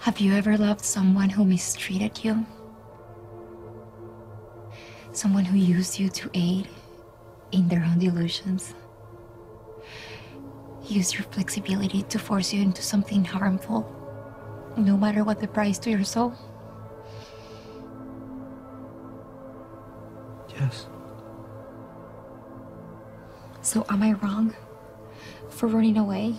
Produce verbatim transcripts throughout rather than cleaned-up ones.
Have you ever loved someone who mistreated you? Someone who used you to aid in their own delusions? Used your flexibility to force you into something harmful, no matter what the price to your soul? Yes. So am I wrong for running away?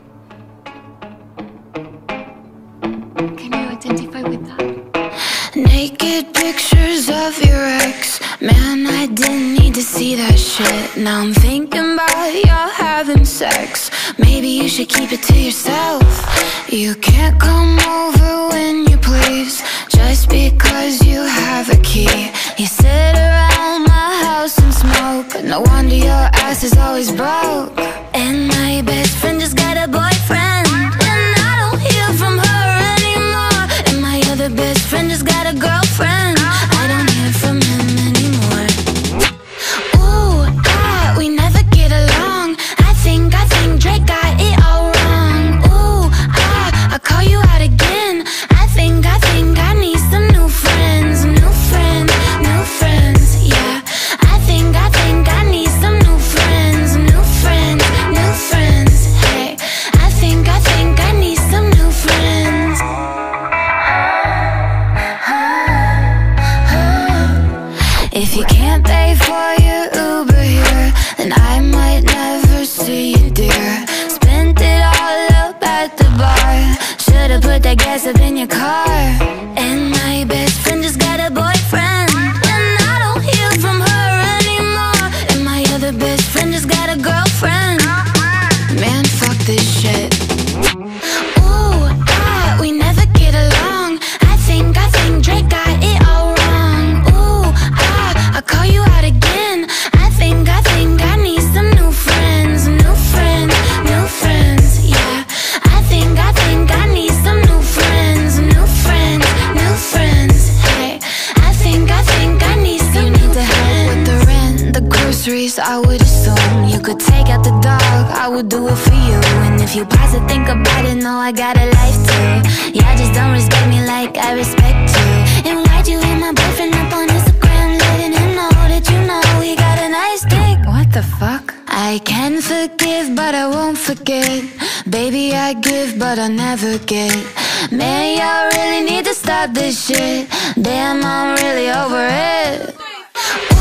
Can you identify with that? Naked pictures of your ex. Man, I didn't need to see that shit. Now I'm thinking about y'all having sex. Maybe you should keep it to yourself. You can't come over when you please, just because you have a key. You sit around my house and smoke. No wonder your ass is always broke. And my best friend just got a boyfriend, and I don't hear from her anymore. And my other best friend just got a girlfriend. I don't hear from him anymore. Ooh, ah, we never get along. I think, I think Drake got it all wrong. Ooh, ah, I call you out again. I think, I think I need some new friends. New friends, new friends, yeah. I think, I think I need some new friends. New friends, new friends, hey. I think, I think I need some new friends. If you can't pay for your Uber here, then I might never see you, dear. Spent it all up at the bar. Should've put that gas up in your car. And my best friend just got a boyfriend, and I don't hear from her anymore. And my other best friend just got a girlfriend. Man, fuck this shit. Ooh, ah, we never get along. I think, I think Drake got it all wrong. Ooh, ah, I call you out again. I think, I think I need some new friends. New friends, new friends, yeah. I think, I think I need some new friends. New friends, new friends, hey. I think, I think I need some new friends. You need to help with the rent, the groceries, I would assume. You could take out the dog, I would do it for you. And if you pause to think about it, know I got a life too. Yeah, just don't respect me like I respect you. And why'd you hit my boyfriend up on Instagram, letting him know that you know he got a nice dick? What the fuck? I can forgive, but I won't forget. Baby, I give, but I never get. Man, y'all really need to stop this shit. Damn, I'm really over it.